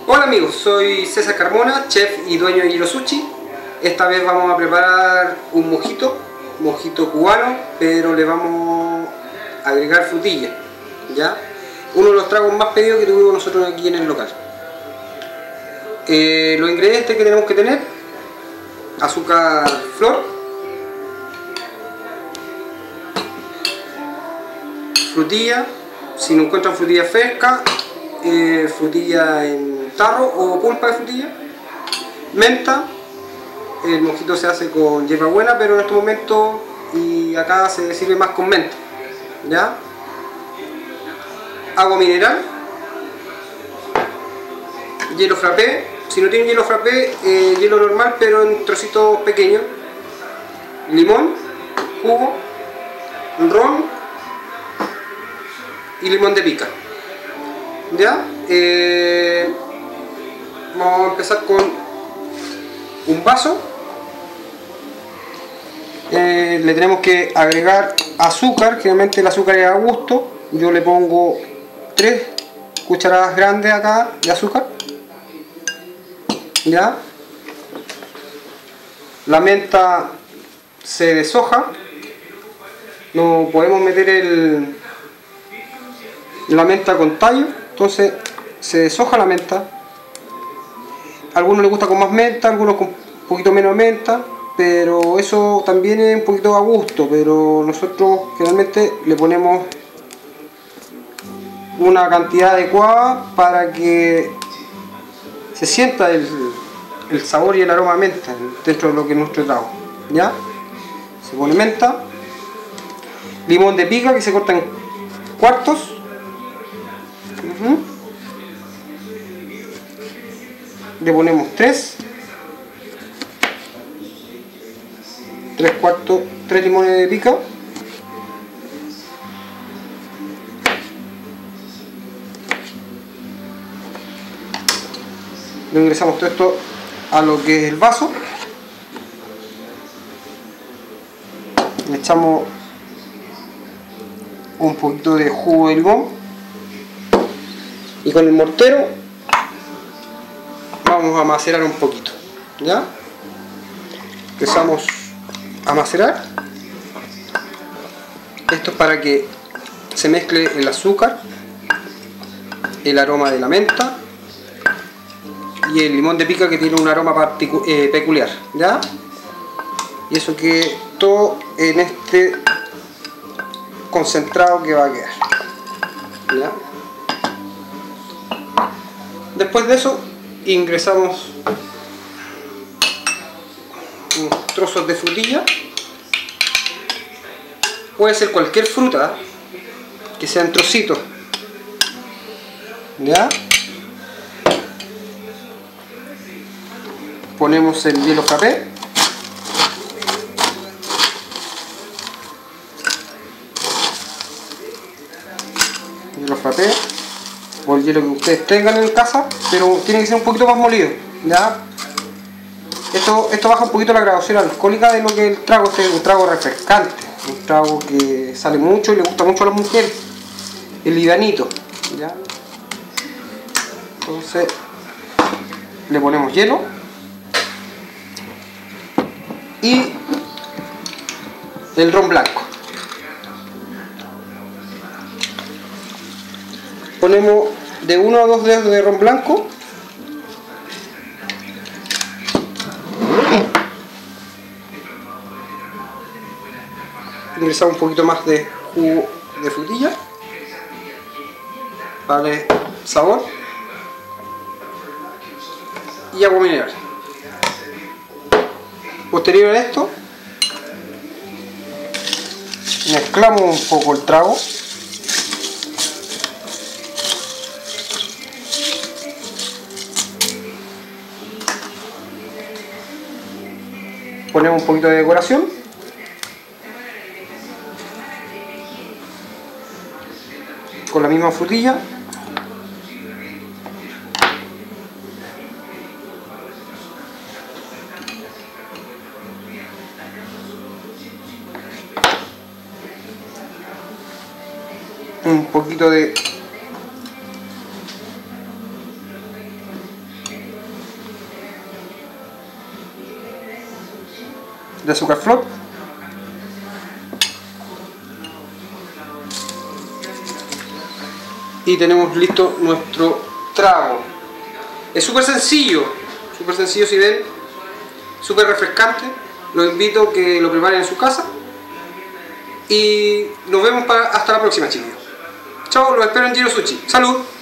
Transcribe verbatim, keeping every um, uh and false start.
Hola amigos, soy César Carmona, chef y dueño de Giro Sushi. Esta vez vamos a preparar un mojito, mojito cubano, pero le vamos a agregar frutilla, ¿ya? Uno de los tragos más pedidos que tuvimos nosotros aquí en el local. Eh, los ingredientes que tenemos que tener: azúcar flor, frutilla, si no encuentran frutilla fresca, eh, frutilla en tarro o pulpa de frutilla, menta. El mojito se hace con hierbabuena, pero en este momento y acá se sirve más con menta, ¿ya? Agua mineral, hielo frappé. Si no tienen hielo frappé, eh, hielo normal pero en trocitos pequeños, limón, jugo, ron y limón de pica, ¿ya? Eh, vamos a empezar con un vaso. Eh, le tenemos que agregar azúcar. Generalmente el azúcar es a gusto. Yo le pongo tres cucharadas grandes acá de azúcar, ¿ya? La menta se deshoja. No podemos meter el, la menta con tallo, entonces se deshoja la menta. A algunos les gusta con más menta, a algunos con un poquito menos menta, pero eso también es un poquito a gusto. Pero nosotros generalmente le ponemos una cantidad adecuada para que se sienta el, el sabor y el aroma de menta dentro de lo que es nuestro trago, ¿ya? Se pone menta, limón de pica que se corta en cuartos. Uh-huh. Le ponemos tres, tres cuartos, tres limones de pica. Le ingresamos todo esto a lo que es el vaso. Le echamos un poquito de jugo de limón y con el mortero vamos a macerar un poquito, ¿ya? Empezamos a macerar. Esto es para que se mezcle el azúcar, el aroma de la menta y el limón de pica, que tiene un aroma eh, peculiar, ¿ya? Y eso que todo en este concentrado que va a quedar, ¿ya? Después de eso ingresamos unos trozos de frutilla. Puede ser cualquier fruta que sea en trocitos, ¿ya? Ponemos el hielo frappé. Hielo frappé o el hielo que ustedes tengan en casa, pero tiene que ser un poquito más molido, ¿ya? Esto, esto baja un poquito la graduación alcohólica de lo que el trago. Este es un trago refrescante, un trago que sale mucho y le gusta mucho a las mujeres, el livianito, ¿ya? Entonces le ponemos hielo y el ron blanco. Ponemos de uno a dos dedos de ron blanco. Ingresamos un poquito más de jugo de frutilla para darle sabor y agua mineral. Posterior a esto mezclamos un poco el trago. Ponemos un poquito de decoración. Con la misma frutilla. Un poquito de de azúcar flor. Y tenemos listo nuestro trago. Es súper sencillo, súper sencillo si ven, súper refrescante. Los invito a que lo preparen en su casa. Y nos vemos para, hasta la próxima, chicos. Chao, los espero en Giro Sushi. ¡Salud!